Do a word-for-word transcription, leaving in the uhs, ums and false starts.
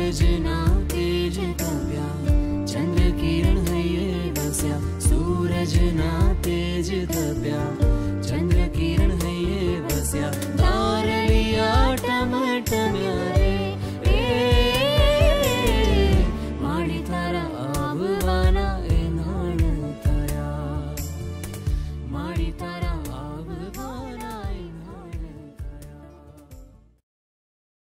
सूरज ना तेज तप्या, चंद्र किरण है ये बस्या, सूरज ना तेज तप्या।